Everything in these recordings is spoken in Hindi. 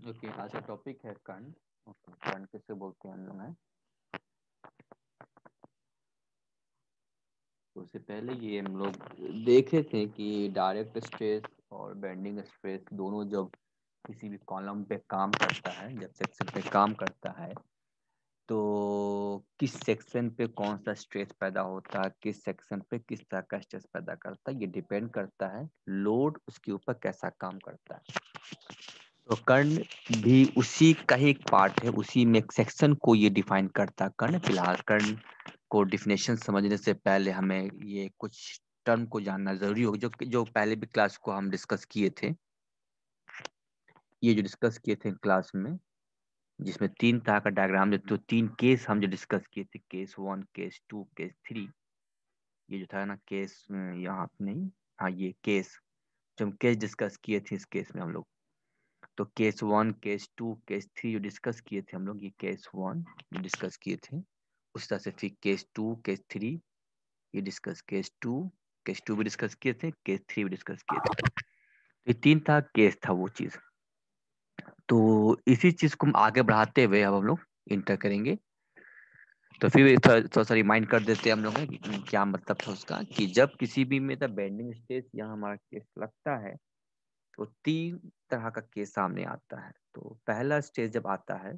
ओके, आज का टॉपिक है कर्ण। ओके, कर्ण किससे बोलते हैं हम लोग हैं। तो उससे पहले ये हम लोग देखे थे कि डायरेक्ट स्ट्रेस और बेंडिंग स्ट्रेस दोनों जब किसी भी कॉलम पे काम करता है, जब सेक्शन पे काम करता है, तो किस सेक्शन पे कौन सा स्ट्रेस पैदा होता है, किस सेक्शन पे किस तरह का स्ट्रेस पैदा करता है, ये डिपेंड करता है लोड उसके ऊपर कैसा काम करता है। तो कर्ण भी उसी का ही एक पार्ट है, उसी में एक सेक्शन को ये डिफाइन करता है कर्ण। फिलहाल कर्ण को डिफिनेशन समझने से पहले हमें ये कुछ टर्म को जानना जरूरी होगा, जो जो पहले भी क्लास को हम डिस्कस किए थे। ये जो डिस्कस किए थे क्लास में, जिसमें तीन तरह का डायग्राम, जो तीन केस हम जो डिस्कस किए थे, केस 1, केस 2, केस 3। ये जो था ना केस, यहाँ पे नहीं, हाँ ये केस, जो हम केस डिस्कस किए थे, इस केस में हम लोग तो केस 1, केस 2, केस 3 जो डिस्कस किए थे हम लोग, ये केस 1 जो डिस्कस किए थे, उस तरह से फिर केस 2, केस 3 ये डिस्कस, केस 2 भी डिस्कस किए थे, केस 3 भी डिस्कस किए थे। ये तीन था केस, था वो चीज। तो इसी चीज को हम आगे बढ़ाते हुए अब हम लोग इंटर करेंगे। तो फिर थोड़ा सा रिमाइंड कर देते हैं हम लोग कि क्या मतलब था उसका, कि जब किसी भी में बेंडिंग स्ट्रेस यहाँ हमारा केस लगता है, तो तीन तरह का केस सामने आता है। तो पहला स्टेज जब आता है,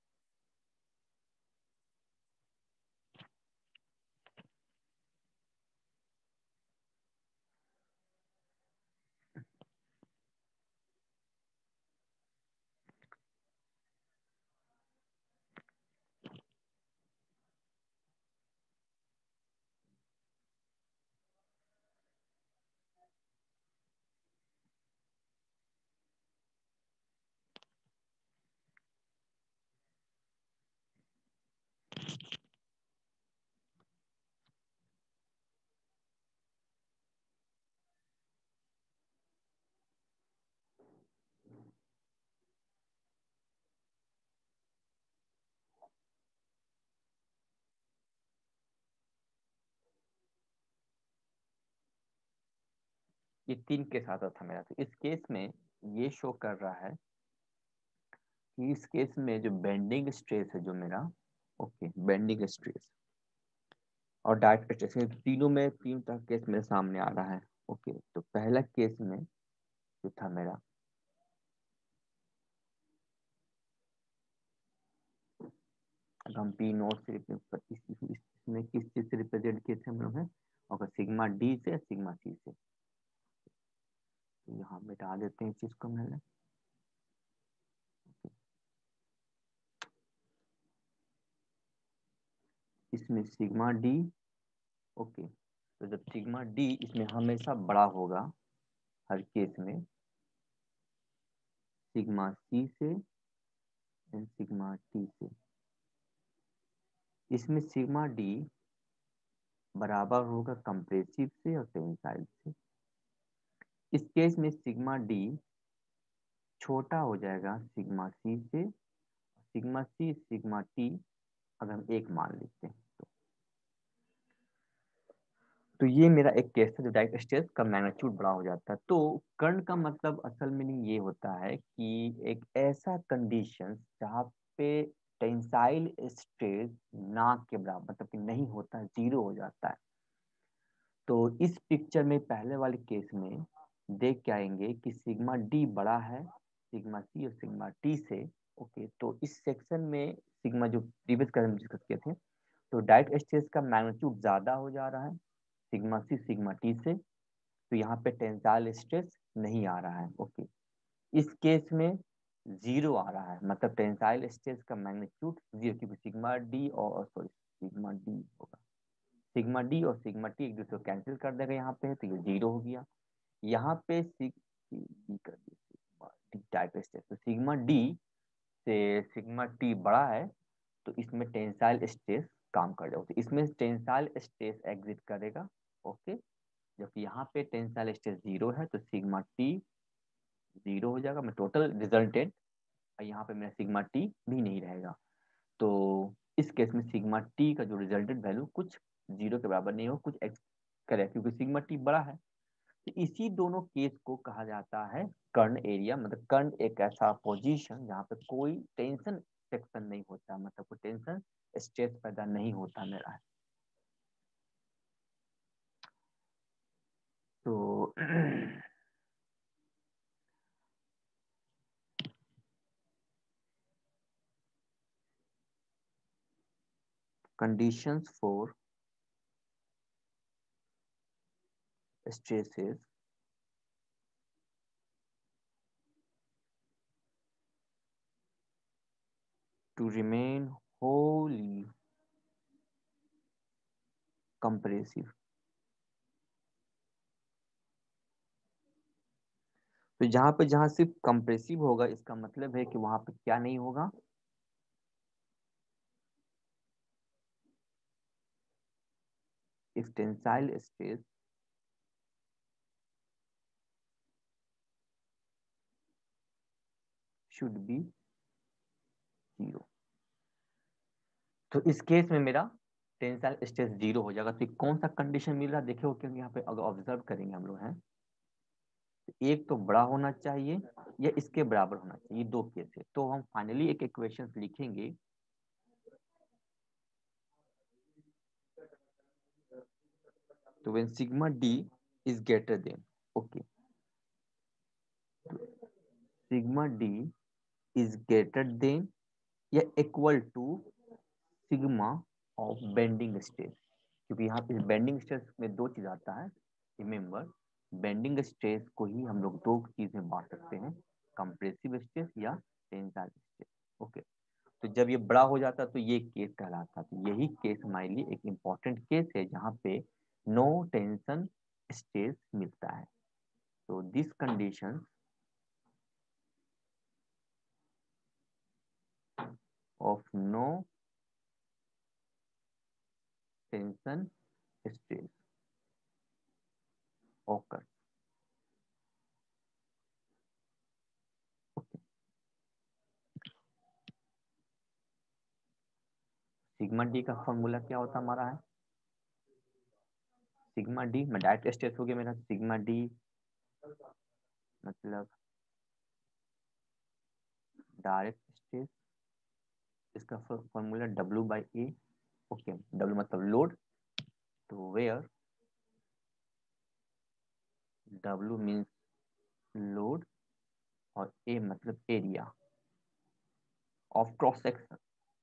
ये तीन केस आता था मेरा। तो इस केस में ये शो कर रहा है कि इस केस में जो बेंडिंग स्ट्रेस है जो मेरा, ओके, बेंडिंग स्ट्रेस और डायरेक्ट स्ट्रेस, तीनों में तीन तरह केस मेरे सामने आ रहा है। ओके, तो पहला केस में जो था मेरा, अगर हम पी नोट से इसमें किस चीज से रिप्रेजेंट किए थे हम लोग हैं, और सिग्मा डी से सिग्मा सी से। तो यहाँ मिटा देते हैं इस चीज को मैंने। इसमें सिग्मा डी, ओके, तो जब सिग्मा डी इसमें हमेशा बड़ा होगा हर केस में सिग्मा सी से एंड सिग्मा टी से। इसमें सिग्मा डी बराबर होगा कंप्रेसिव से और टेंसाइल से। इस केस में सिग्मा डी छोटा हो जाएगा सिग्मा सी से, सिग्मा सी सिग्मा टी अगर हम एक मान लेते हैं तो ये मेरा एक केस था, जो डायरेक्ट स्ट्रेस का मैग्नीट्यूड बड़ा हो जाता है। तो कर्ण का मतलब असल मीनिंग ये होता है कि एक ऐसा कंडीशन जहाँ पे टेंसाइल स्ट्रेस ना के बराबर, मतलब कि नहीं होता, जीरो हो जाता है। तो इस पिक्चर में पहले वाले केस में देख के आएंगे कि सिग्मा डी बड़ा है सिग्मा सी और सिग्मा टी से। ओके, तो इस सेक्शन में सिग्मा जो प्रीवियस क्लास में डिस्कस किए थे, तो डायरेक्ट स्ट्रेस का मैग्नीट्यूड ज्यादा हो जा रहा है सिग्मा सी सिग्मा टी से। तो यहाँ पे टेंसाइल स्ट्रेस नहीं आ रहा है। ओके, इस केस में जीरो आ रहा है, मतलब टेंसाइल स्ट्रेस का मैग्नीट्यूड जीरो, क्योंकि सिग्मा डी और सॉरी सिग्मा डी होगा, सिग्मा डी और सिग्मा टी एक दूसरे को कैंसिल कर देगा यहाँ पे, तो ये जीरो हो गया। यहाँ पे डी कर दिया, सिग्मा डी टाइप स्ट्रेस, तो सिग्मा डी से सिग्मा टी बड़ा है, तो इसमें टेंसाइल स्ट्रेस काम कर जाएगा, तो इसमें टेंसाइल स्ट्रेस एग्जिट करेगा। ओके, जबकि यहाँ पे टेंसाइल स्ट्रेस जीरो है, तो सिग्मा टी जीरो हो जाएगा, मैं टोटल रिजल्टेंट, और यहाँ पे मेरा सिग्मा टी भी नहीं रहेगा। तो इस केस में सिग्मा टी का जो रिजल्टेंट वैल्यू कुछ जीरो के बराबर नहीं हो, कुछ एक्स करे, क्योंकि सिग्मा टी बड़ा है। तो इसी दोनों केस को कहा जाता है कर्ण एरिया, मतलब कर्ण एक ऐसा पोजीशन जहाँ पे कोई टेंशन सेक्शन नहीं होता, मतलब कोई टेंशन स्ट्रेस पैदा नहीं होता मेरा। तो conditions for stresses to remain wholly compressive। तो जहां सिर्फ कंप्रेसिव होगा, इसका मतलब है कि वहां पे क्या नहीं होगा, if tensile stress should be 0। तो इस केस में मेरा टेंसाइल स्ट्रेस 0 हो जाएगा। तो कौन सा कंडीशन मिल रहा है देखिए, क्योंकि यहाँ पे अगर ऑब्जर्व करेंगे हम लोग हैं, एक तो बड़ा होना चाहिए या इसके बराबर होना चाहिए, दो केस है। तो हम फाइनली एक इक्वेशन लिखेंगे, तो when sigma D is greater than, okay, sigma D is greater than या equal to sigma of bending stress. क्योंकि यहाँ पे बेंडिंग स्ट्रेस में दो चीज आता है, रिमेम्बर, बेंडिंग स्ट्रेस को ही हम लोग दो चीज में बांट सकते हैं, कंप्रेसिव स्ट्रेस या टेंसाइल स्ट्रेस। ओके, तो जब ये बड़ा हो जाता है तो ये केस कहलाता है। तो यही केस हमारे लिए एक इम्पॉर्टेंट केस है जहाँ पे नो टेंशन स्ट्रेस मिलता है। तो this condition of no tension stress occurs। Sigma D का फॉर्मूला क्या होता हमारा है, सिग्मा डी में डायरेक्ट स्ट्रेस हो गया मेरा, सिग्मा डी मतलब डायरेक्ट स्ट्रेस, इसका formula W by A. Okay, W मतलब लोड, तो वेयर डब्ल्यू मीन्स लोड और ए मतलब area of cross section,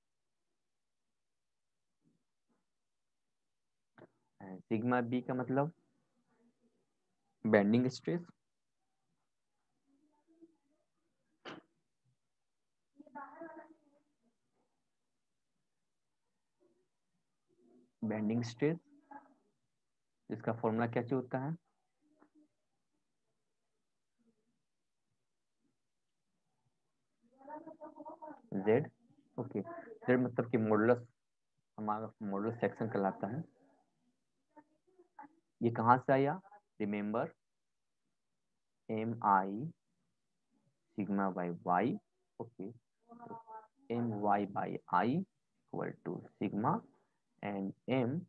sigma B का मतलब बेंडिंग स्ट्रेस, बेंडिंग स्ट्रेस इसका फॉर्मूला क्या चाहिए होता है, जेड। ओके, जेड मतलब कि मॉडुलस, हमारा मॉडुलस सेक्शन कहलाता है। ये कहाँ से आया, remember M I sigma by Y, okay, M Y by I equal to sigma and M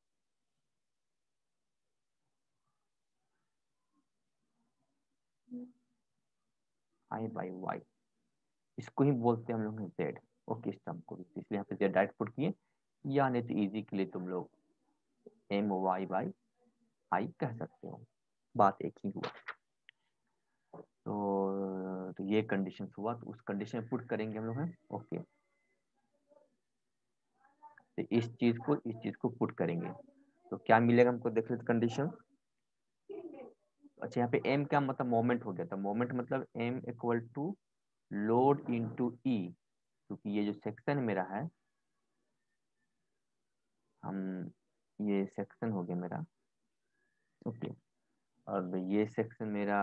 I by Y, इसको ही बोलते हैं हम लोग जेड। ओके, इस टर्म को भी, इसलिए यहाँ पे जेड डायरेक्ट पुट किए, या नहीं तो इजी के लिए तुम लोग एम वाई बाई आई कह सकते हो, बात एक ही हुआ। तो ये कंडीशन हुआ, तो उस कंडीशन में पुट करेंगे हम लोग हैं। ओके, तो इस चीज को पुट करेंगे तो क्या मिलेगा हमको, देख लेते कंडीशन। अच्छा, यहाँ पे एम क्या मतलब मोमेंट हो गया था, मोमेंट मतलब M equal to load into E, क्योंकि ये जो सेक्शन मेरा है, हम ये सेक्शन हो गया मेरा, ओके, और ये सेक्शन मेरा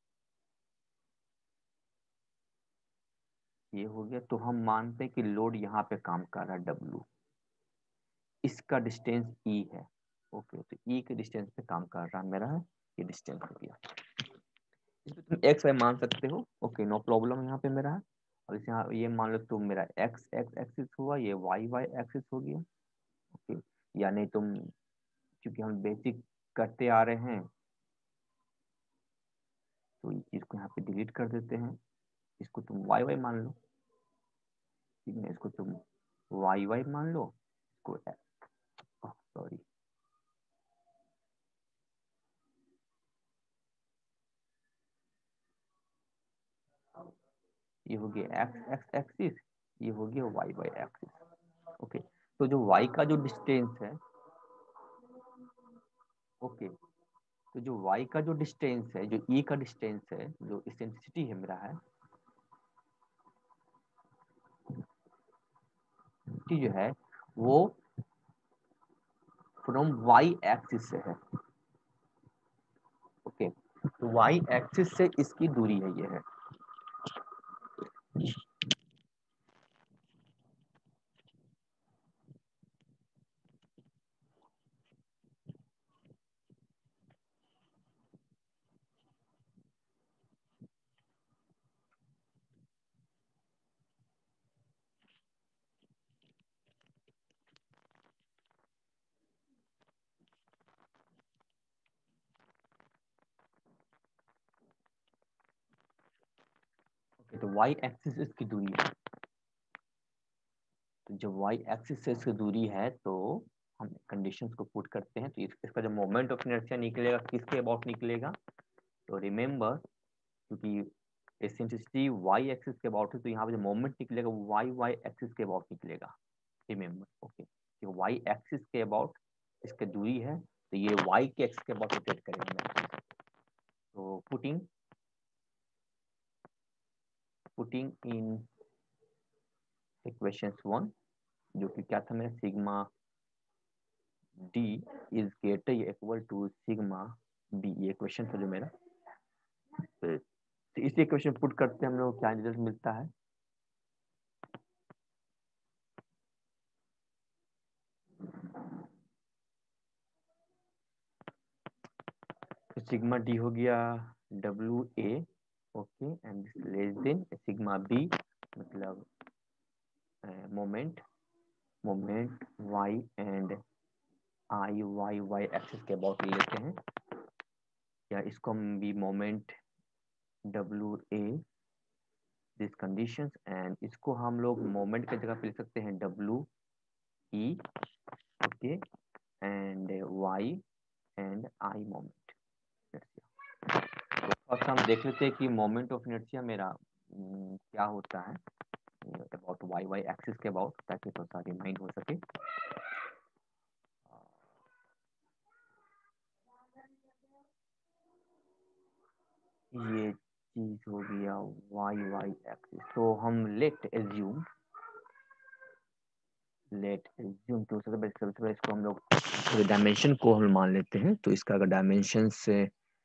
ये हो गया। तो हम मानते हैं कि लोड यहाँ पे काम कर रहा है डब्लू, इसका डिस्टेंस ई है। ओके, तो ई के डिस्टेंस पे काम कर रहा है मेरा, ये डिस्टेंस हो गया, इसमें तुम एक्स वाई मान सकते हो। ओके, नो प्रॉब्लम, यहाँ पे मेरा है। और इस यहाँ ये मान लो तुम मेरा एक्स एक्स एक्सिस हुआ, ये वाई वाई एक्सिस हो गया। ओके, यानी तुम, क्योंकि हम बेसिक करते आ रहे हैं तो ये चीज को यहाँ पे डिलीट कर देते हैं, इसको तुम वाई वाई मान लो, ठीक है, इसको तुम वाई वाई मान लो, इसको सॉरी ये हो गया एक्स एक्स एक्सिस, ये हो गया वाई वाई एक्सिस। ओके, तो जो y का जो डिस्टेंस है, ओके, तो जो y का जो डिस्टेंस है, जो e का डिस्टेंस है, जो इसेंट्रिसिटी है मेरा है, कि जो है वो फ्रॉम y एक्सिस से है। ओके, तो y एक्सिस से इसकी दूरी है, ये है। ओके, तो y एक्सिस से इसकी दूरी है, तो जब y एक्सिस से इसकी दूरी है तो हम कंडीशंस को पुट करते हैं, तो इसका जो मोमेंट ऑफ इनर्शिया निकलेगा किसके अबाउट निकलेगा, तो रिमेंबर क्योंकि एसेंट्रिसिटी y एक्सिस के अबाउट है, तो यहाँ पे जो मोमेंट निकलेगा वो y एक्सिस के अबाउट निकलेगा, रिमेंबर। ओके, कि y एक्सिस के अबाउट इसकी दूरी है, तो ये y के एक्सिस के अबाउट रोटेट करेगा। तो पुटिंग इन इक्वेशन 1, जो कि क्या था मेरा, sigma d is greater equal to sigma b, ये इक्वेशन था जो मेरा। तो इस इक्वेशन पुट करते हैं हम लोग, क्या रिजल्ट मिलता है, तो सिग्मा डी हो गया WA, okay, and less than sigma B, मतलब moment y and y axis के अबाउट लेते हैं, या इसको हम भी moment WA this conditions, and इसको हम लोग मोमेंट की जगह पे लिख सकते हैं WE, okay, and y and I moment. First हम देख लेते हैं कि मोमेंट ऑफ इनर्शिया मेरा क्या होता है अबाउट y एक्सिस के अबाउट, ताकि थोड़ा सा रिमाइंड हो सके। ये चीज हो गया y एक्सिस, तो हम लेट एज्यूम तो सबसे पहले इसको हम लोग डायमेंशन को हम मान लेते हैं, तो इसका अगर डायमेंशन से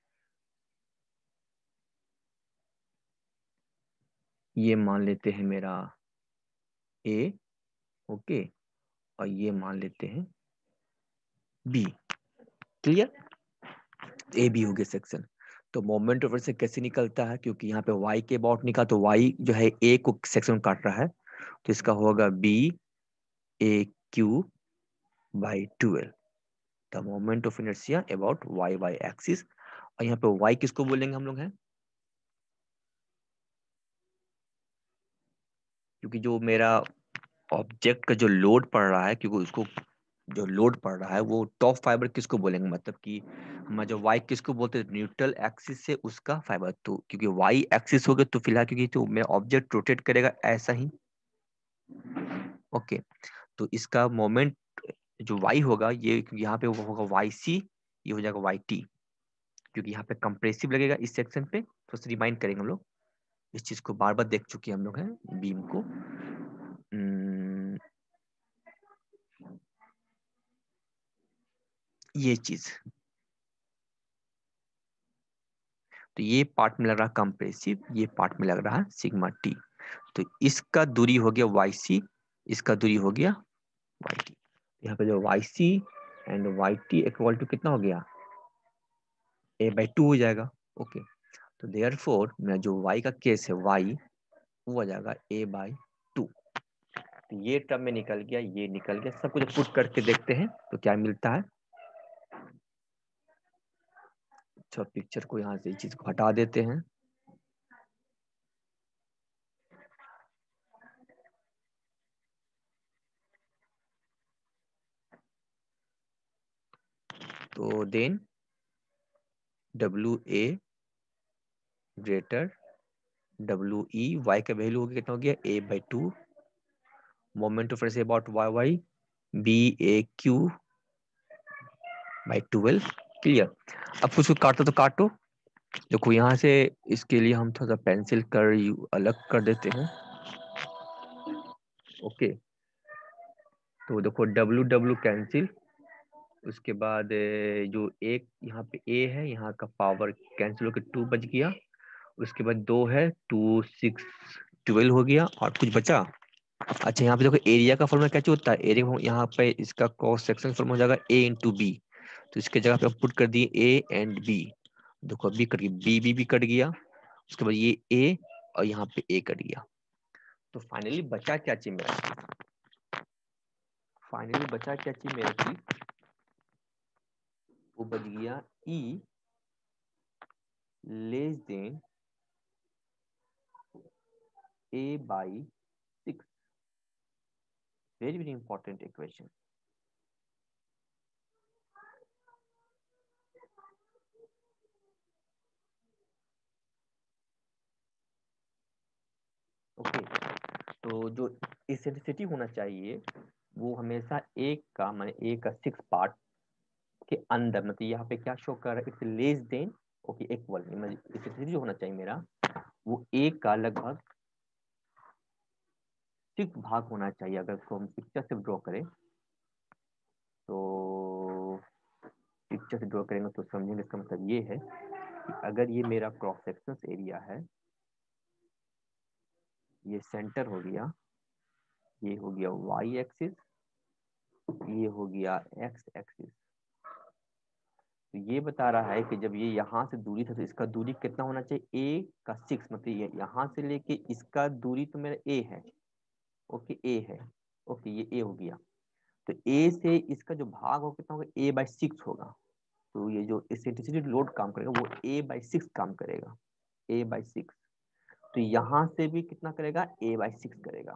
ये मान लेते हैं मेरा a, ओके, और ये मान लेते हैं b, क्लियर, ए बी हो गया सेक्शन। तो मोमेंट ऑफ इनर्शिया कैसे निकलता है, क्योंकि यहाँ पे y के अबाउट निकला, तो y जो है a को सेक्शन काट रहा है, तो इसका होगा BAQ/12, the moment of inertia about y axis. और यहाँ पे y किसको बोलेंगे हम लोग हैं, क्योंकि जो मेरा ऑब्जेक्ट का जो लोड पड़ रहा है, क्योंकि उसको जो लोड पड़ रहा है वो टॉप फाइबर किसको बोलेंगे, मतलब कि मैं जो वाई किसको बोलते हैं, न्यूट्रल एक्सिस से उसका फाइबर, तो क्योंकि वाई एक्सिस हो गया तो फिलहाल क्योंकि तो मेरा ऑब्जेक्ट रोटेट करेगा ऐसा ही, ओके, तो इसका मोमेंट जो वाई होगा, ये यहाँ पे वो होगा वाई सी, ये हो जाएगा वाई टी, क्योंकि यहाँ पे कंप्रेसिव लगेगा इस सेक्शन पे, तो रिमाइंड करेंगे हम लोग, इस चीज को बार बार देख चुके हैं हम लोग हैं बीम को। ये चीज, तो ये पार्ट में लग रहा है कंप्रेसिव, ये पार्ट में लग रहा है सिग्मा टी, तो इसका दूरी हो गया वाई सी, इसका दूरी हो गया वाई टी, यहाँ पे जो Y C and Y T equal to कितना हो गया, A/2 हो जाएगा, ओके, तो देयरफॉर मेरा जो y का केस है y, वो हो जाएगा A/2, तो ये टर्म में निकल गया, ये निकल गया, सब कुछ पुट करके देखते हैं तो क्या मिलता है, अच्छा, पिक्चर को यहाँ से इस चीज को हटा देते हैं। तो then WA greater WE, y का वैल्यू हो गया कितना, हो गया A/2, moment of inertia about y BAQ/12। Clear. अब कुछ काटो तो काटो। देखो यहाँ से इसके लिए हम थोड़ा सा पेंसिल कर अलग कर देते हैं। ओके, तो देखो W कैंसिल, उसके बाद जो एक यहाँ पे A है, यहाँ का पावर कैंसिल होकर 2 बच गया। उसके बाद 2 है, 2 6 12 हो गया, और कुछ बचा। अच्छा, यहाँ पे देखो एरिया का फॉर्मूला क्या होता है, एरिया यहाँ पे इसका क्रॉस सेक्शन फॉर्मूला हो जाएगा A/B। तो इसके जगह पे पुट कर दिए A एंड B। देखो B कट गया, B भी कट गया। उसके बाद ये A और यहाँ पे A कट गया। तो फाइनली बचा क्या चीज मेरा, फाइनली बचा क्या चीज मेरा चीज, वो बच गया E less than A/6। Very very important equation. Okay, तो जो इसेंट्रिसिटी होना चाहिए वो हमेशा एक का, माने ए का 6 पार्ट के अंदर, मतलब यहाँ पे क्या शो कर रहा है, it's less than, okay, equal, eccentricity जो होना चाहिए मेरा वो एक का लगभग 6 भाग होना चाहिए। अगर इसको हम पिक्चर से ड्रॉ करें तो पिक्चर से ड्रॉ करेंगे तो समझेंगे। इसका मतलब ये है कि अगर ये मेरा क्रॉस सेक्शन एरिया है, ये सेंटर हो गया, ये हो गया y एक्सिस, ये हो गया x एक्सिस। तो ये बता रहा है कि जब ये यहाँ से दूरी था तो इसका दूरी कितना होना चाहिए, a का 6, मतलब ये यहाँ से लेके इसका दूरी तो मेरा a है, ओके, a है, ओके, ये a हो गया। तो a से इसका जो भाग हो कितना होगा, A/6 होगा। तो ये जो इसेंट्रिसिटी लोड काम करेगा वो A/6 काम करेगा, A/6। तो यहाँ से भी कितना करेगा, A/6 करेगा।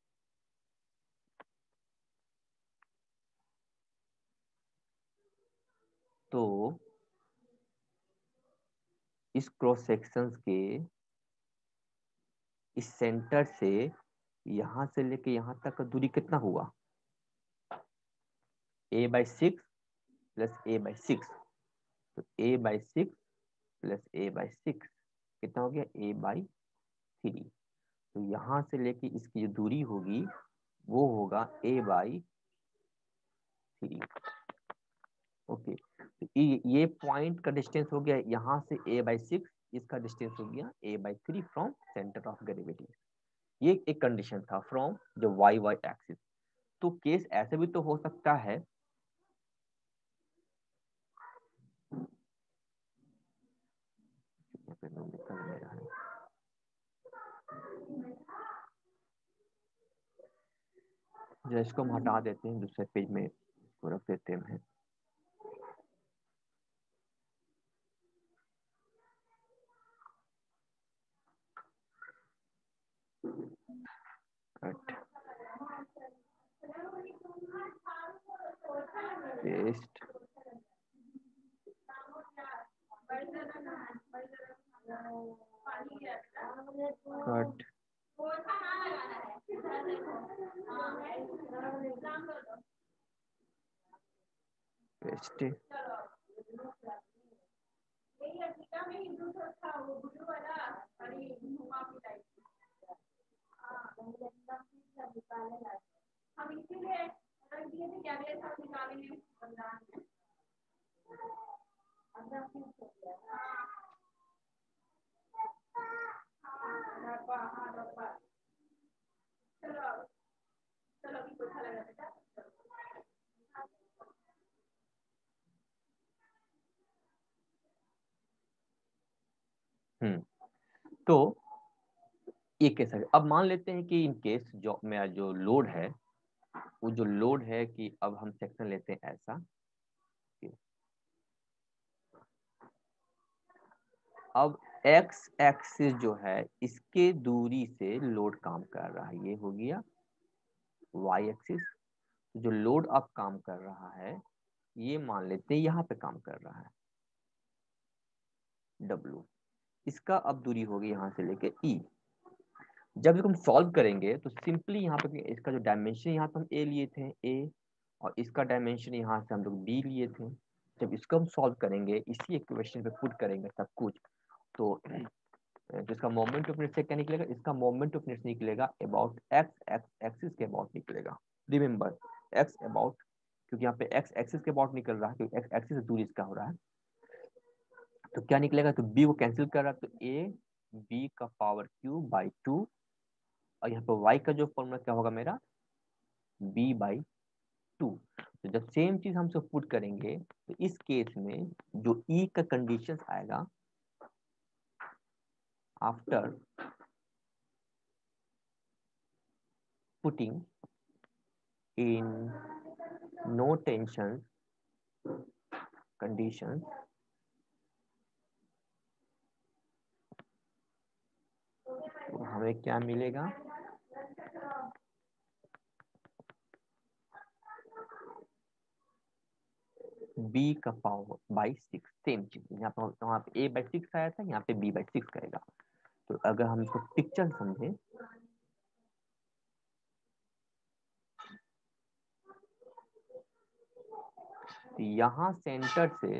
तो इस क्रॉस सेक्शन के इस सेंटर से यहाँ से लेके यहाँ तक का दूरी कितना हुआ, A/6 प्लस A/6। तो A/6 प्लस A/6 कितना हो गया, A/3। तो यहाँ से लेके इसकी जो दूरी होगी वो होगा A/3। ओके, तो ये पॉइंट का डिस्टेंस हो गया यहाँ से A/6, इसका डिस्टेंस हो गया A/3 from centre of gravity. ये एक कंडीशन था फ्रॉम जो y एक्सिस। तो केस ऐसे भी तो हो सकता है, जो इसको हम हटा देते हैं, दूसरे पेज में इसको रख देते हैं। Cut paste cut paste. तो ये कैसा है, अब मान लेते हैं कि इन केस जो मेरा जो लोड है, वो जो लोड है कि अब हम सेक्शन लेते हैं ऐसा कि अब एक्स एक्सिस जो है इसके दूरी से लोड काम कर रहा है, ये हो गया वाई एक्सिस। जो लोड अब काम कर रहा है ये मान लेते हैं यहाँ पे काम कर रहा है W। इसका अब दूरी होगी यहाँ से लेके E। जब इसको हम सॉल्व करेंगे तो सिंपली यहाँ पे इसका जो डायमेंशन यहाँ पे हम A लिए थे A, और इसका डायमेंशन यहाँ से हम लोग B लिए थे। जब इसको हम सॉल्व करेंगे इसी इक्वेशन पे पुट करेंगे सब कुछ, तो इसका मोमेंट ऑफ इनर्शिया क्या निकलेगा, इसका मोमेंट ऑफ इनर्शिया निकलेगा अबाउट एक्स एक्सिस के अबाउट निकलेगा। रिमेंबर एक्स अबाउट, क्योंकि यहाँ पे एक्स एक्सिस के अबाउट निकल रहा है, क्योंकि एक्स एक्सिस से दूरी इसका हो रहा है। तो क्या निकलेगा, तो बी को कैंसिल कर रहा है, तो ए बी का पावर क्यूब बाई 2, और यहाँ पे y का जो फॉर्मूला क्या होगा मेरा b बाई 2। तो जब सेम चीज हम सब पुट करेंगे तो इस केस में जो E का कंडीशन आएगा after putting in no tension condition, तो हमें क्या मिलेगा, b का पावर बाई 6। सेम चीज यहाँ पे, वहाँ पे a बाई 6 आया था, यहाँ पे b बाई 6 करेगा। तो अगर हम इसको पिक्चर समझे, तो यहाँ सेंटर से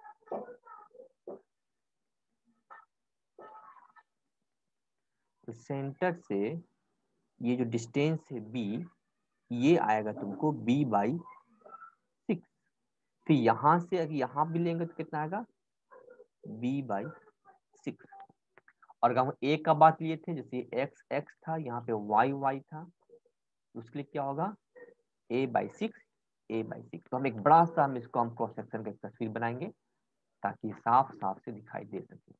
ये जो डिस्टेंस है b, ये आएगा तुमको b बाई 6। फिर यहाँ से अगर यहाँ भी लेंगे तो कितना आएगा b बाई 6। और अगर हम a का बात लिए थे, जैसे x x था, यहाँ पे y y था, उसके लिए क्या होगा a बाई 6 a बाई 6। तो हम एक बड़ा सा हम इसको हम क्रॉस सेक्शन का तस्वीर बनाएंगे ताकि साफ साफ से दिखाई दे सके।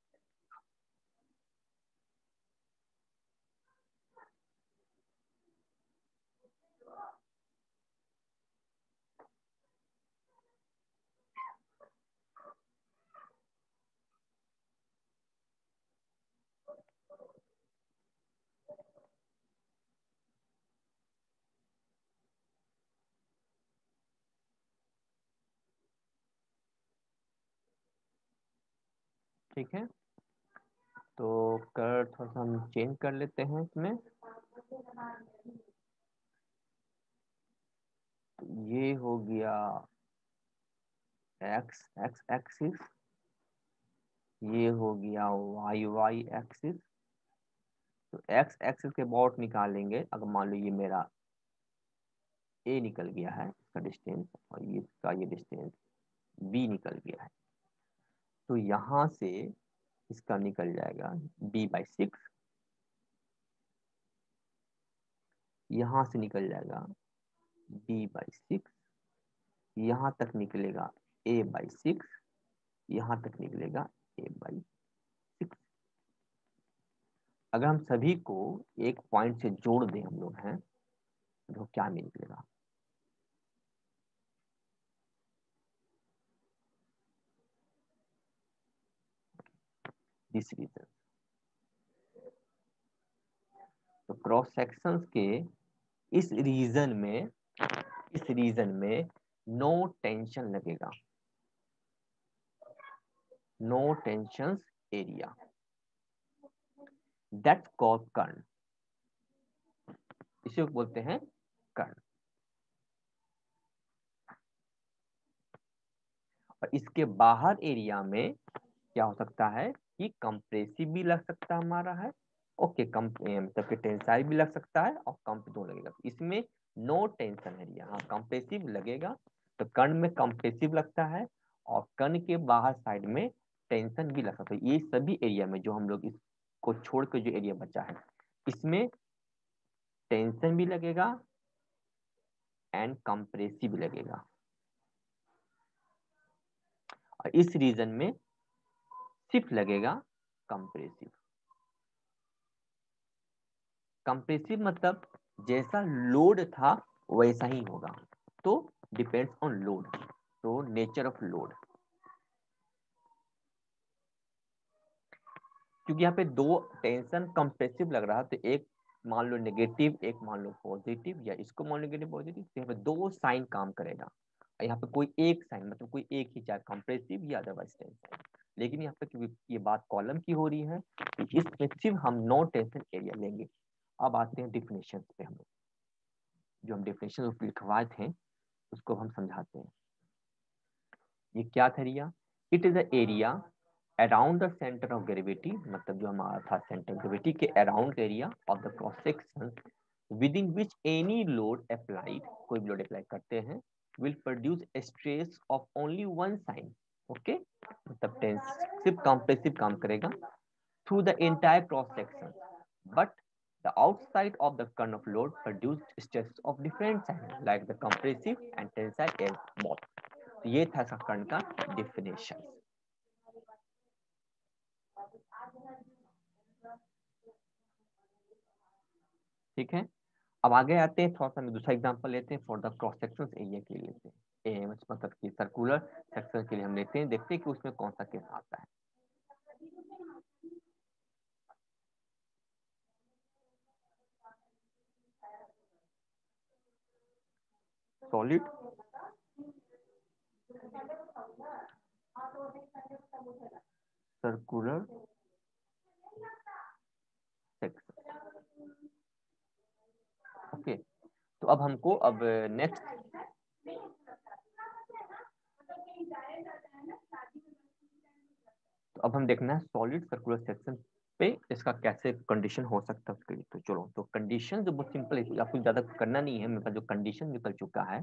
ठीक है, तो कलर थोड़ा सा हम चेंज कर लेते हैं इसमें। ये हो गया एक्स एक्स एक्सिस, ये हो गया वाई वाई एक्सिस। तो एक्स एक्सिस के अबाउट निकालेंगे, अगर मान लो ये मेरा ए निकल गया है इसका डिस्टेंस, और ये इसका ये डिस्टेंस बी निकल गया है, तो यहाँ से इसका निकल जाएगा बी बाई 6, यहाँ से निकल जाएगा बी बाई 6, यहाँ तक निकलेगा ए बाई 6, यहाँ तक निकलेगा ए बाई 6। अगर हम सभी को एक पॉइंट से जोड़ दें हम लोग हैं, तो क्या निकलेगा, दिस रीजन। तो क्रॉस सेक्शंस के इस रीजन में नो टेंशन लगेगा, no tension area, that's called core. इसे बोलते हैं कर्ण। और इसके बाहर एरिया में क्या हो सकता है कि कंप्रेसिव भी लग सकता है हमारा है, ओके, मतलब कि टेंसाइल भी लग सकता है, और कंप दो लगेगा। इसमें नो टेंशन एरिया, हाँ कंप्रेसिव लगेगा, तो कर्ण में कंप्रेसिव लगता है, और कर्ण के बाहर साइड में टेंशन भी लग सकता है। ये सभी एरिया में जो हम लोग इसको छोड़ के जो एरिया बचा है, इसमें टेंशन भी लगेगा एंड कंप्रेसिव भी लगेगा। और इस रीजन में सिर्फ लगेगा कंप्रेसिव। कंप्रेसिव मतलब जैसा लोड था वैसा ही होगा, तो डिपेंड्स ऑन लोड, तो नेचर ऑफ लोड। क्योंकि यहाँ पे दो टेंशन कंप्रेसिव लग रहा है, तो एक मान लो नेगेटिव, एक मान लो पॉजिटिव, या इसको मान लो नेगेटिव पॉजिटिव, तो यहाँ पे दो साइन काम करेगा। यहाँ पे कोई एक साइन, मतलब कोई एक ही, चाहे कंप्रेसिव या अदरवाइज टेंशन। लेकिन यहाँ पे क्योंकि ये बात कॉलम की हो रही है, तो इसमें सिर्फ हम नो टेंशन एरिया लेंगे। अब आते हैं डिफिनेशन पे। हम लोग जो हम डिफिनेशन लिखवाए थे उसको हम समझाते हैं। ये क्या था area? It is the area around the centre of gravity, मतलब जो हमारा था सेंटर ऑफ ग्रेविटी के around area of the cross section within which any load applied, कोई भी लोड अप्लाई करते हैं, will produce stress of only one sign. Okay, मतलब टेंस सिर्फ कंप्रेसिव काम करेगा through the entire cross section, but the outside of the kern of load produced stress of different sign like the compressive and tensile and both. ये था कर्ण का डिफिनेशन। ठीक है, अब आगे आते हैं, थोड़ा सा हम दूसरा एग्जांपल लेते हैं for the cross section area के लिए लेते हैं, मतलब कि सर्कुलर सेक्शन के लिए हम लेते हैं, देखते हैं कि उसमें कौन सा केस आता है। Solid circular section. ओके, तो अब हमको अब नेक्स्ट तो अब हम देखना है सॉलिड सर्कुलर सेक्शन पे इसका कैसे कंडीशन हो सकता है उसके लिए। तो चलो, तो कंडीशन जो बहुत सिंपल है, आपको ज्यादा करना नहीं है, मेरे पास जो कंडीशन निकल चुका है,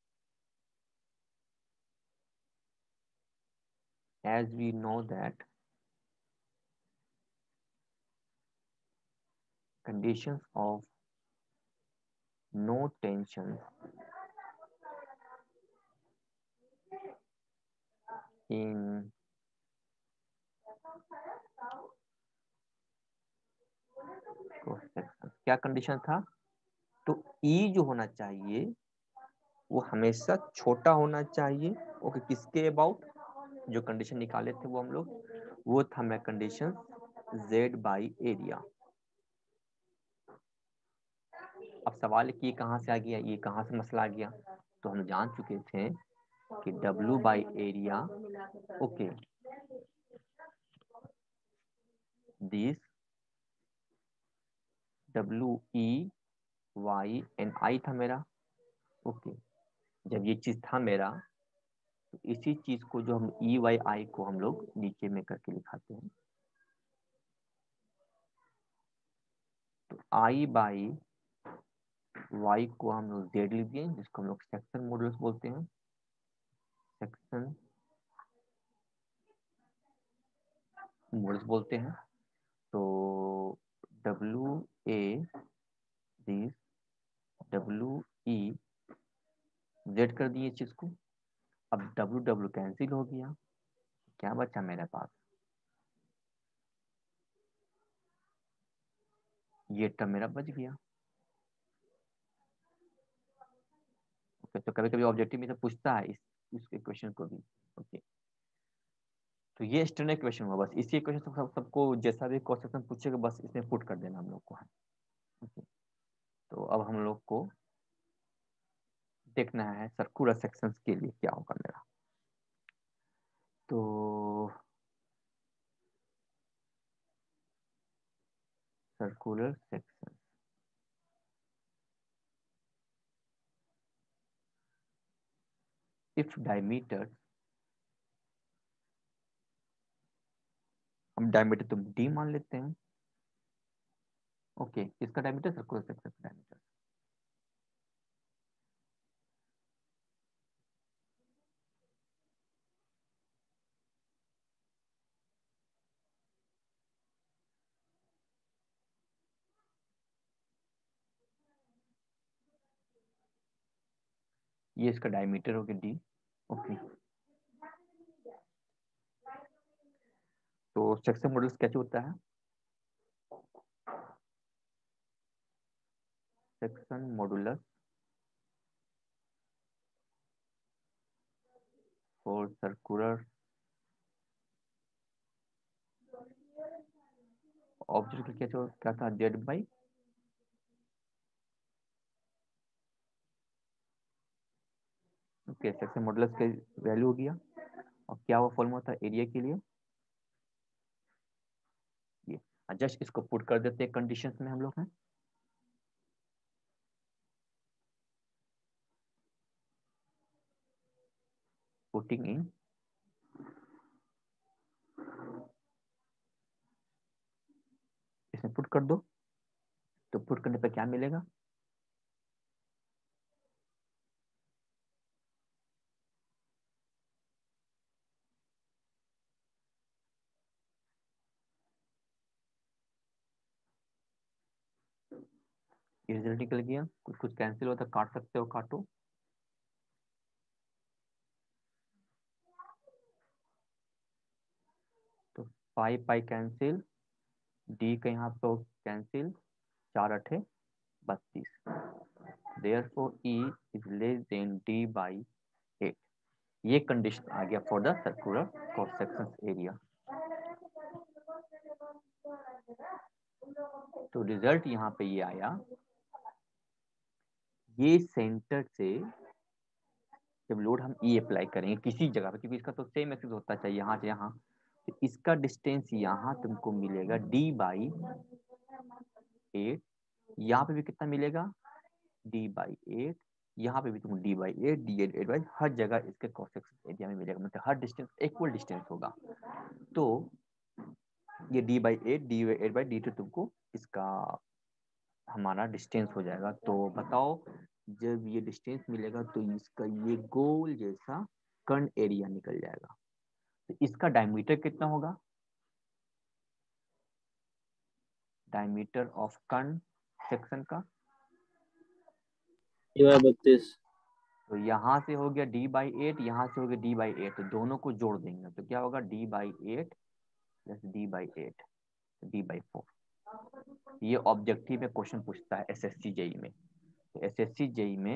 as we know that conditions of no tension in cross section, क्या कंडीशन था? तो E जो होना चाहिए वो हमेशा छोटा होना चाहिए। ओके, किसके अबाउट? जो कंडीशन निकाले थे वो हम लोग, वो था मैं कंडीशन Z बाई एरिया। अब सवाल है कि ये कहाँ से आ गया, ये कहाँ से मसला आ गया? तो हम जान चुके थे कि W by area, okay, this WEYNI था मेरा। ओके, जब ये चीज था मेरा, तो इसी चीज को जो हम EYI को हम लोग नीचे में करके लिखाते हैं, तो I बाई Y को हम लोग Z लिख दिए, जिसको हम लोग सेक्शन मॉडुलस बोलते हैं, सेक्शन मॉडुलस बोलते हैं। तो WA दिस WEZ कर दिए चीज को। अब W कैंसिल हो गया, क्या बचा मेरे पास? ये टर्म मेरा बच गया। ओके, तो कभी कभी ऑब्जेक्टिव में से पूछता है इस क्वेश्चन को भी। ओके, तो ये स्टैंडर्ड क्वेश्चन हुआ, बस इसी क्वेश्चन सबको जैसा भी क्वेश्चन पूछेगा बस इसमें पुट कर देना हम लोग को है। ओके, तो अब हम लोग को देखना है सर्कुलर सेक्शंस के लिए क्या होगा मेरा। तो सर्कुलर सेक्शन, इफ डायमीटर, हम डायमीटर तो डी मान लेते हैं। ओके, इसका डायमीटर, सर्कुलर सेक्शन का डायमीटर, ये इसका डायमीटर हो गया डी। ओके, तो सेक्शन मॉडल्स कैसे होता है? Section modulus for circular object का क्या था, Z by okay, section modulus का वैल्यू हो गया। और क्या वो फॉर्मूला था एरिया के लिए, ये। जस्ट इसको पुट कर देते हैं कंडीशंस में हम लोग हैं। पुटिंग इन, इसमें पुट कर दो, तो पुट करने पर क्या मिलेगा, ये रिजल्ट निकल गया। कुछ कुछ कैंसिल होता, काट सकते हो, काटो। तो 5 पाई कैंसिल, डी का यहाँ पे cancel, 4 8 32, therefore E is less than D by 8। ये कंडीशन आ गया for the circular cross section area. तो रिजल्ट यहाँ पे ये आया, ये सेंटर से जब लोड हम ई अप्लाई करेंगे किसी जगह पे, क्योंकि इसका तो सेम एक्सिस होता चाहिए यहाँ से यहाँ, तो इसका डिस्टेंस यहाँ तुमको मिलेगा डी बाई 8। यहाँ पे भी कितना मिलेगा, डी बाई 8। यहाँ पे भी तुमको डी बाई 8, डी 8 बाई, हर जगह इसके क्रॉस सेक्शन एरिया में मिलेगा, मतलब हर डिस्टेंस इक्वल डिस्टेंस होगा। तो ये D by 8, D by 8 by D 2 तुमको इसका हमारा डिस्टेंस हो जाएगा। तो बताओ, जब ये डिस्टेंस मिलेगा तो इसका ये गोल जैसा कर्ण एरिया निकल जाएगा। तो इसका डायमीटर कितना होगा, डायमीटर ऑफ कर्ण सेक्शन का, 32। तो यहाँ से हो गया डी बाई 8, यहाँ से हो गया डी बाई 8, तो दोनों को जोड़ देंगे तो क्या होगा, D by 8 plus D by 8, D by 4। ये ऑब्जेक्टिव में क्वेश्चन पूछता है एसएससी जेई में। तो एसएससी जेई में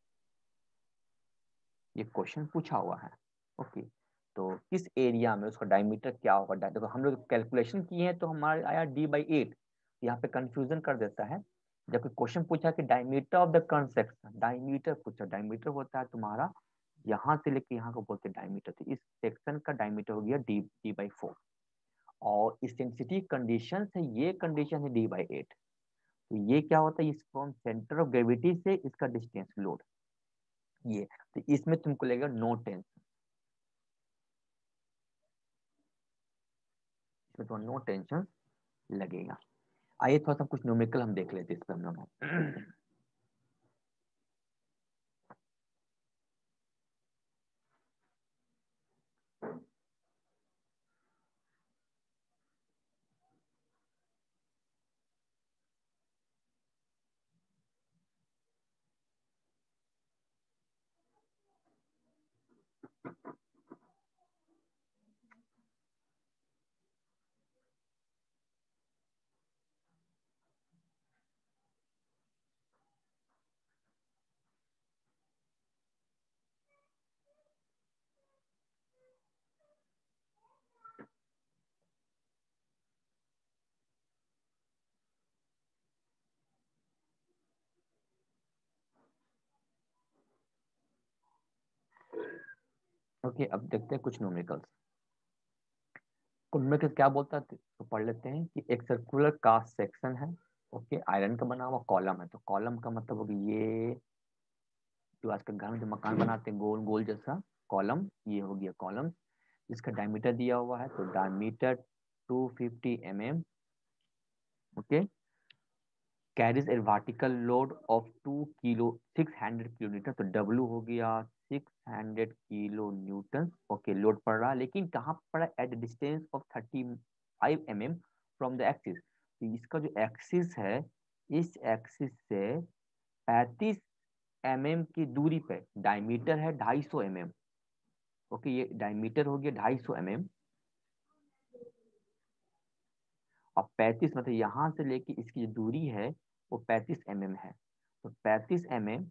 ये क्वेश्चन पूछा हुआ है। ओके, तो किस एरिया में उसका डायमीटर क्या होगा, देखो हम लोग कैलकुलेशन किए हैं तो हमारा आया डी बाई 8। यहाँ पे कंफ्यूजन कर देता है, जब कोई क्वेश्चन पूछा कि diameter of the core section, diameter पूछा, डायमीटर होता है तुम्हारा यहाँ से लेके यहाँ को बोलते हैं डायमीटर। तो इस सेक्शन का डायमीटर हो गया डी डी बाई 4, और इसेंसिटी कंडीशन है, ये कंडीशन है डी बाई 8। तो ये क्या होता है, इस फ्रॉम सेंटर ऑफ ग्रेविटी से इसका डिस्टेंस लोड, ये। तो इसमें तुमको लगेगा नो टेंशन, इसमें तो नो टेंशन लगेगा। आइए थोड़ा सा कुछ न्यूमेरिकल हम देख लेते हैं इस पर हम लोग। ओके, अब देखते हैं कुछ न्यूमेरिकल्स। न्यूमेरिकल क्या बोलता है तो पढ़ लेते हैं कि एक सर्कुलर कास्ट सेक्शन है, ओके, आयरन का बना हुआ कॉलम है। तो कॉलम का मतलब होगा ये जो आजकल घर में जो मकान बनाते हैं गोल गोल जैसा कॉलम, ये हो गया कॉलम। जिसका डायमीटर दिया हुआ है, तो diameter 250 mm, okay, carries a vertical load of 600 kilometre. तो डब्ल्यू हो गया 600 किलो न्यूटन, ओके, लोड पड़ रहा है, लेकिन कहाँ पड़ रहा है, at distance of 35 mm from the axis. तो इसका जो एक्सिस है, इस एक्सिस से 35 mm की दूरी पे, डायमीटर है 250 mm, ओके, ये डायमीटर हो गया 250 mm, और 35 मतलब यहाँ से लेके इसकी जो दूरी है वो 35 mm है। तो 35 mm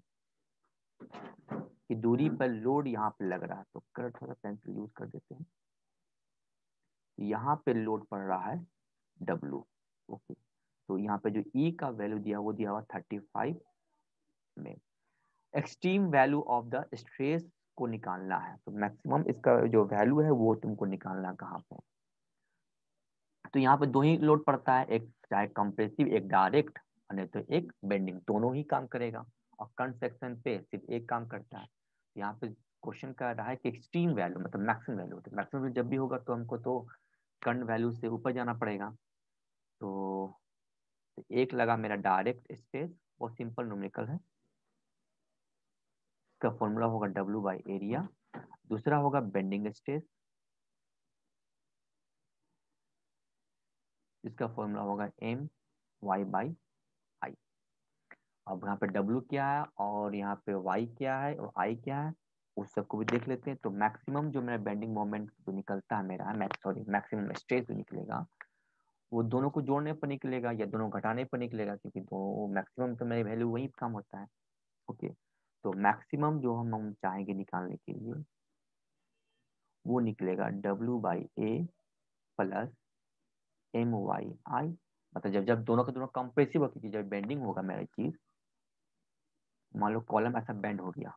की दूरी पर लोड यहाँ पे लग रहा है, तो कर थोड़ा पेंसिल यूज कर देते हैं। यहाँ पे लोड पड़ रहा है W, ओके, तो यहाँ पे जो ई का वैल्यू दिया वो दिया हुआ 35 में। Extreme value of the stress को निकालना है, तो मैक्सिमम इसका जो वैल्यू है वो तुमको निकालना है कहाँ पे। तो यहाँ पे दो ही लोड पड़ता है, एक चाहे कंप्रेसिव एक डायरेक्ट, और नहीं तो एक बेंडिंग, दोनों ही काम करेगा। और करंट सेक्शन पे सिर्फ एक काम करता है। यहाँ पे क्वेश्चन कर रहा है कि एक्सट्रीम वैल्यू मतलब मैक्सिमम वैल्यू, तो मैक्सिमम वैल्यू जब भी होगा तो हमको तो करंट वैल्यू से ऊपर जाना पड़ेगा। तो एक लगा मेरा डायरेक्ट स्ट्रेस, वो सिंपल न्यूमेरिकल है, इसका फॉर्मूला होगा W बाई एरिया। दूसरा होगा बेंडिंग स्ट्रेस, इसका फॉर्मूला होगा My बाई आई। अब यहाँ पे W क्या है और यहाँ पे Y क्या है और I क्या है, उस सबको भी देख लेते हैं। तो मैक्सिमम जो मेरा बेंडिंग मोमेंट जो निकलता है मेरा मैक्सिमम स्ट्रेस जो निकलेगा वो दोनों को जोड़ने पर निकलेगा या दोनों घटाने पर निकलेगा, क्योंकि दो मैक्सिमम तो मेरी वैल्यू वही काम होता है। ओके, तो मैक्सिमम जो हम चाहेंगे निकालने के लिए वो निकलेगा W by A plus My। मतलब जब जब दोनों का दोनों कंप्रेसिव हो, क्योंकि जब बेंडिंग होगा मेरा चीज, मान लो कॉलम ऐसा बेंड हो गया,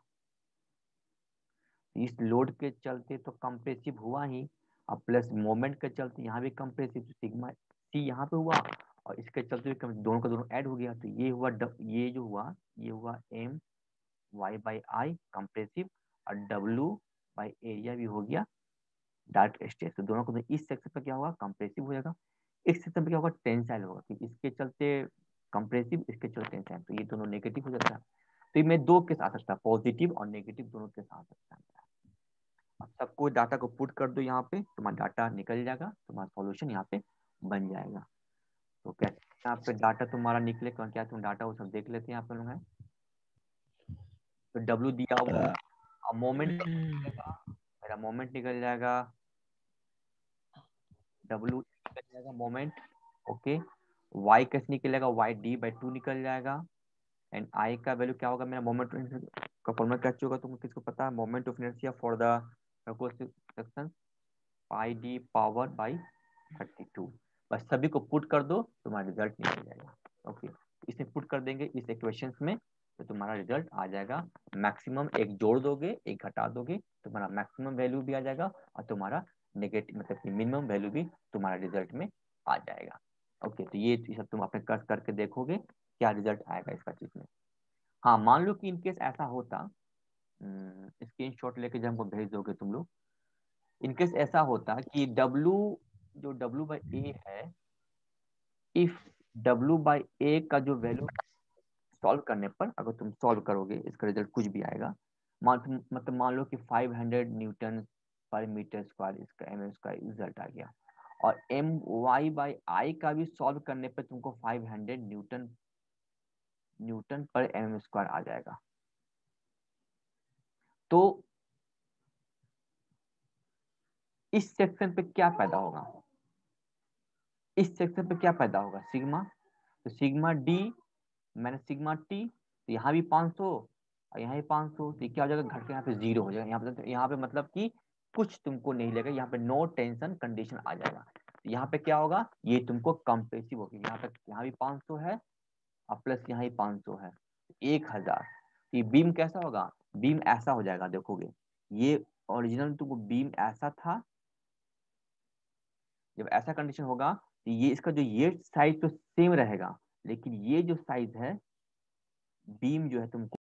इस लोड के चलते तो कंप्रेसिव हुआ ही, अब प्लस मोमेंट के चलते यहाँ भी कंप्रेसिव, सिग्मा सी यहाँ पे हुआ, और इसके चलते भी दोनों का दोनों ऐड हो गया, तो ये हुआ ये जो हुआ ये हुआ My/I कंप्रेसिव, और W एरिया भी हो गया डायरेक्ट स्ट्रेस। तो दोनों को तो इस सेक्शन पे क्या होगा कंप्रेसिव हो जाएगा, इस सेक्शन पे क्या होगा टेंसाइल होगा, क्योंकि इसके चलते कंप्रेसिव इसके चलते टेंसाइल, तो ये दोनों नेगेटिव हो जाता है। तो ये में दो केस आ सकता है, पॉजिटिव और नेगेटिव दोनों केस आ सकता है। अब सबको डाटा को पुट कर दो यहाँ पे, तुम्हारा डाटा निकल जाएगा, तुम्हारा सॉल्यूशन यहाँ पे बन जाएगा। तो क्या यहाँ पे डाटा तुम्हारा निकले, क्या तुम डाटा वो सब देख लेते हैं यहाँ पे लोग हैं। तो W दिया हुआ है, अब मोमेंट निकलेगा, मेरा मोमेंट निकल जाएगा, W निकल जाएगा मोमेंट। ओके, Y कैसे निकलेगा, Y d/2 निकल जाएगा। एंड I का वैल्यू क्या होगा, मेरा मोमेंट का फॉर्मूला क्या होगा, तुमको किसको पता है, moment of inertia for the section pi D power by 32। बस सभी को पुट कर दो, तुम्हारा रिजल्ट निकल जाएगा। ओके, इसे पुट कर देंगे इस इक्वेशन में, तो तुम्हारा रिजल्ट आ जाएगा। मैक्सिमम एक जोड़ दोगे एक घटा दोगे, तुम्हारा मैक्सिमम वैल्यू भी आ जाएगा, और तुम्हारा नेगेटिव मतलब कि मिनिमम वैल्यू भी तुम्हारा रिजल्ट में आ जाएगा। ओके, तो ये सब तुम अपने कर करके देखोगे क्या रिजल्ट आएगा इसका चीज में। हाँ, मान लो कि इनकेस ऐसा होता, स्क्रीन शॉट लेके जब हमको भेज दोगे तुम लोग, इनकेस ऐसा होता कि W जो W/A है, इफ W/A का जो वैल्यू सॉल्व करने पर, अगर तुम सॉल्व करोगे इसका रिजल्ट कुछ भी आएगा, मतलब मान लो कि 500 न्यूटन पर मीटर स्क्वायर इसका mm² रिजल्ट आ गया, और My/I का भी सॉल्व करने पर तुमको 500 न्यूटन पर mm² आ जाएगा। तो इस सेक्शन पे क्या पैदा होगा, इस सेक्शन पे क्या पैदा होगा, सिग्मा, तो सिग्मा डी मैंने सिग्मा टी, तो यहाँ भी 500 और यहाँ भी 500, तो क्या हो जाएगा घट के यहाँ पे 0 हो जाएगा। यहाँ पे मतलब कि कुछ तुमको नहीं लगेगा, यहाँ पे नो टेंशन कंडीशन आ जाएगा। तो यहाँ पे क्या होगा, ये तुमको कंप्रेसिव होगी, यहाँ पे यहाँ भी 500 है और प्लस यहाँ ही 500 है, 1000। ये बीम कैसा होगा, बीम ऐसा हो जाएगा, देखोगे ये ओरिजिनल तुमको बीम ऐसा था, जब ऐसा कंडीशन होगा तो ये इसका जो ये साइज तो सेम रहेगा, लेकिन ये जो साइज है बीम जो है तुमको